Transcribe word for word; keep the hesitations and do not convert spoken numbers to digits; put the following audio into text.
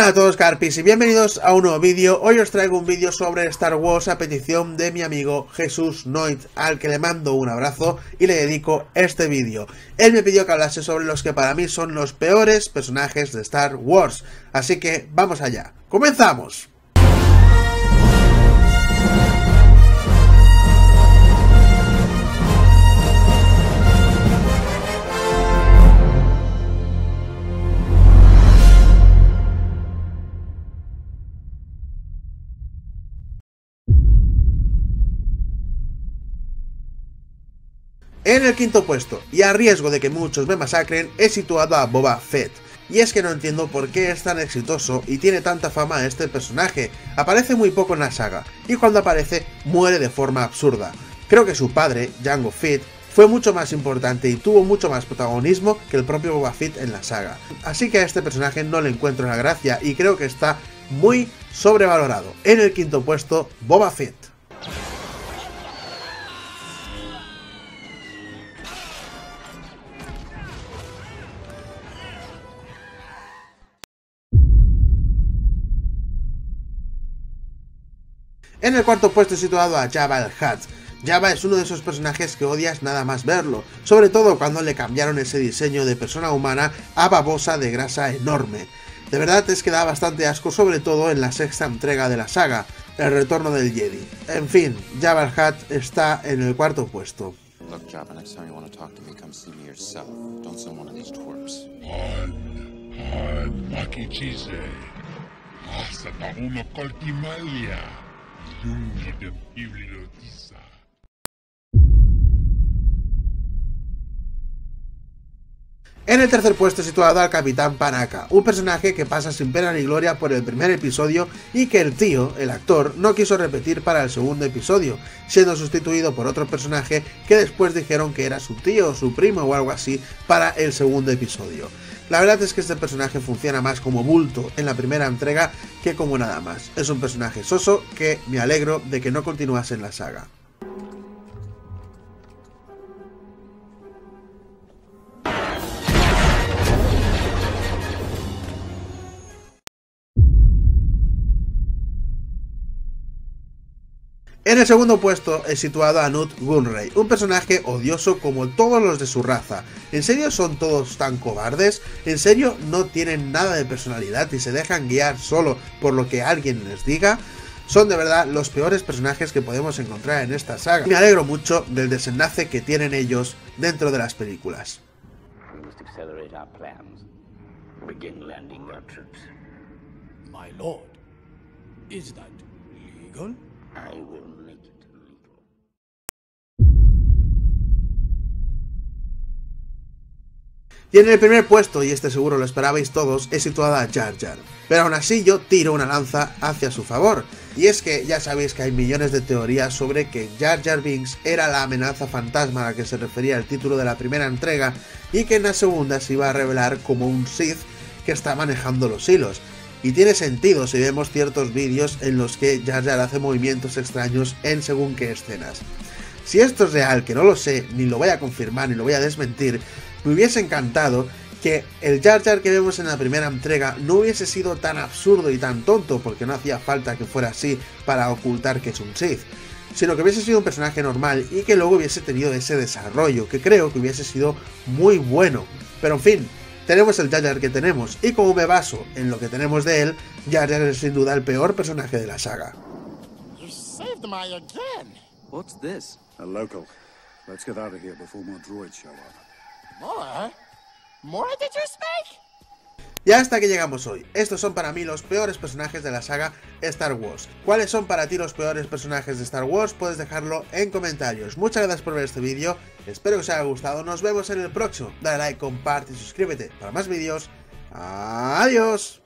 Hola a todos Carpis y bienvenidos a un nuevo vídeo. Hoy os traigo un vídeo sobre Star Wars a petición de mi amigo Jesús Noit, al que le mando un abrazo y le dedico este vídeo. Él me pidió que hablase sobre los que para mí son los peores personajes de Star Wars, así que vamos allá. ¡Comenzamos! En el quinto puesto, y a riesgo de que muchos me masacren, he situado a Boba Fett. Y es que no entiendo por qué es tan exitoso y tiene tanta fama este personaje. Aparece muy poco en la saga, y cuando aparece, muere de forma absurda. Creo que su padre, Jango Fett, fue mucho más importante y tuvo mucho más protagonismo que el propio Boba Fett en la saga. Así que a este personaje no le encuentro la gracia y creo que está muy sobrevalorado. En el quinto puesto, Boba Fett. En el cuarto puesto he situado a Jabba el Hutt. Jabba es uno de esos personajes que odias nada más verlo, sobre todo cuando le cambiaron ese diseño de persona humana a babosa de grasa enorme. De verdad es que da bastante asco, sobre todo en la sexta entrega de la saga, El Retorno del Jedi. En fin, Jabba el Hutt está en el cuarto puesto. Look, Jabba, next time you want to talk to me, come see me yourself. Don't send one of these twerps. Han, Han, Makichise. Hasta uno Coltimalia. En el tercer puesto he situado al Capitán Panaka, un personaje que pasa sin pena ni gloria por el primer episodio y que el tío, el actor, no quiso repetir para el segundo episodio, siendo sustituido por otro personaje que después dijeron que era su tío, su primo o algo así para el segundo episodio. La verdad es que este personaje funciona más como bulto en la primera entrega que como nada más. Es un personaje soso que me alegro de que no continuase en la saga. En el segundo puesto he situado a Nute Gunray, un personaje odioso como todos los de su raza. ¿En serio son todos tan cobardes? ¿En serio no tienen nada de personalidad y se dejan guiar solo por lo que alguien les diga? Son de verdad los peores personajes que podemos encontrar en esta saga. Me alegro mucho del desenlace que tienen ellos dentro de las películas. My lord, is that legal? I will make it legal. Y en el primer puesto, y este seguro lo esperabais todos, he situado a Jar Jar. Pero aún así yo tiro una lanza hacia su favor. Y es que ya sabéis que hay millones de teorías sobre que Jar Jar Binks era la amenaza fantasma a la que se refería el título de la primera entrega y que en la segunda se iba a revelar como un Sith que está manejando los hilos. Y tiene sentido si vemos ciertos vídeos en los que Jar Jar hace movimientos extraños en según qué escenas. Si esto es real, que no lo sé, ni lo voy a confirmar ni lo voy a desmentir, me hubiese encantado que el Jar Jar que vemos en la primera entrega no hubiese sido tan absurdo y tan tonto, porque no hacía falta que fuera así para ocultar que es un Sith, sino que hubiese sido un personaje normal y que luego hubiese tenido ese desarrollo, que creo que hubiese sido muy bueno. Pero en fin, tenemos el Jar Jar que tenemos, y como me baso en lo que tenemos de él, Jar Jar es sin duda el peor personaje de la saga. You saved my again. What's this? A local. Let's get out of here before more droids show up. More? More did you speak? Y hasta que llegamos hoy. Estos son para mí los peores personajes de la saga Star Wars. ¿Cuáles son para ti los peores personajes de Star Wars? Puedes dejarlo en comentarios. Muchas gracias por ver este vídeo, espero que os haya gustado, nos vemos en el próximo. Dale like, comparte y suscríbete para más vídeos. Adiós.